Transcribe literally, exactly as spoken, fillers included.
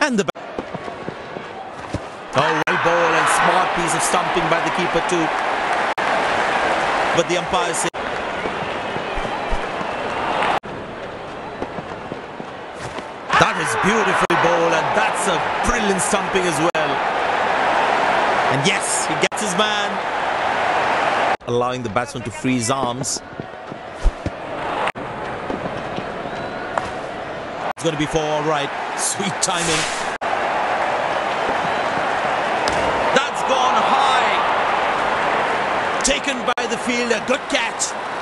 And the back. Oh, well ball and smart piece of stumping by the keeper too. But the umpire said that is beautiful ball, and that's a brilliant stumping as well. And yes, he gets his man, allowing the batsman to free his arms. It's going to be four, all right. Sweet timing. That's gone high. Taken by the fielder. Good catch.